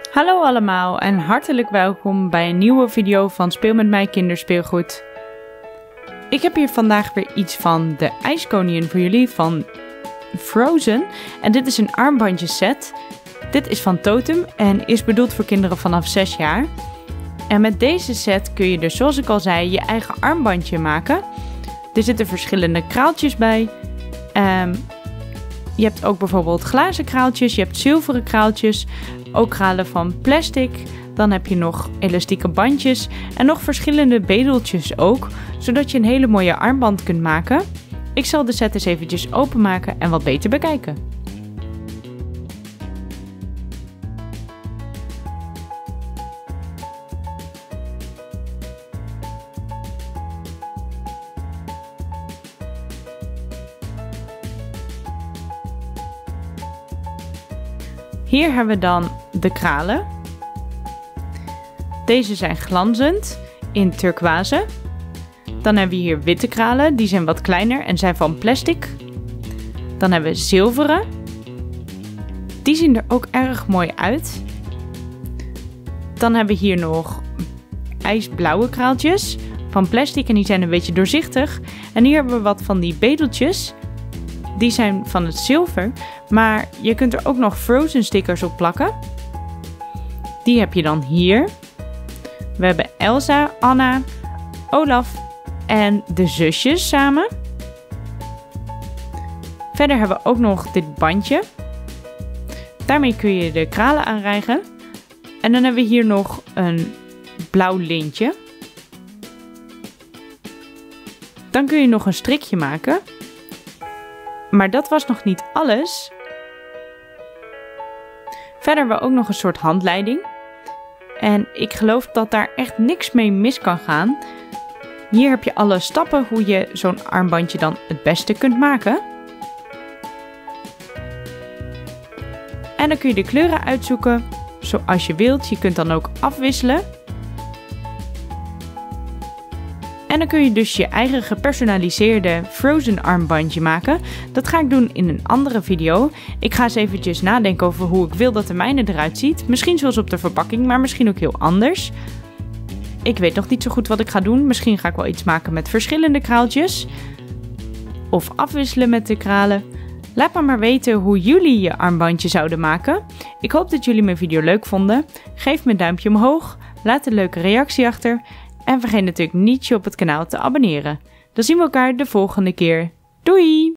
Hallo allemaal en hartelijk welkom bij een nieuwe video van Speel met mij kinderspeelgoed. Ik heb hier vandaag weer iets van de ijskoningin voor jullie van Frozen. En dit is een armbandjeset. Dit is van Totem en is bedoeld voor kinderen vanaf 6 jaar. En met deze set kun je dus, zoals ik al zei, je eigen armbandje maken. Er zitten verschillende kraaltjes bij. Je hebt ook bijvoorbeeld glazen kraaltjes, je hebt zilveren kraaltjes, ook kralen van plastic. Dan heb je nog elastieke bandjes en nog verschillende bedeltjes ook, zodat je een hele mooie armband kunt maken. Ik zal de set eens eventjes openmaken en wat beter bekijken. Hier hebben we dan de kralen. Deze zijn glanzend in turquoise. Dan hebben we hier witte kralen, die zijn wat kleiner en zijn van plastic. Dan hebben we zilveren. Die zien er ook erg mooi uit. Dan hebben we hier nog ijsblauwe kraaltjes van plastic en die zijn een beetje doorzichtig. En hier hebben we wat van die bedeltjes. Die zijn van het zilver, maar je kunt er ook nog Frozen stickers op plakken. Die heb je dan hier. We hebben Elsa, Anna, Olaf en de zusjes samen. Verder hebben we ook nog dit bandje. Daarmee kun je de kralen aanrijgen. En dan hebben we hier nog een blauw lintje. Dan kun je nog een strikje maken. Maar dat was nog niet alles. Verder hebben we ook nog een soort handleiding. En ik geloof dat daar echt niks mee mis kan gaan. Hier heb je alle stappen hoe je zo'n armbandje dan het beste kunt maken. En dan kun je de kleuren uitzoeken zoals je wilt. Je kunt dan ook afwisselen. En dan kun je dus je eigen gepersonaliseerde Frozen armbandje maken. Dat ga ik doen in een andere video. Ik ga eens eventjes nadenken over hoe ik wil dat de mijne eruit ziet. Misschien zoals op de verpakking, maar misschien ook heel anders. Ik weet nog niet zo goed wat ik ga doen. Misschien ga ik wel iets maken met verschillende kraaltjes. Of afwisselen met de kralen. Laat me maar weten hoe jullie je armbandje zouden maken. Ik hoop dat jullie mijn video leuk vonden. Geef me een duimpje omhoog. Laat een leuke reactie achter. En vergeet natuurlijk niet je op het kanaal te abonneren. Dan zien we elkaar de volgende keer. Doei!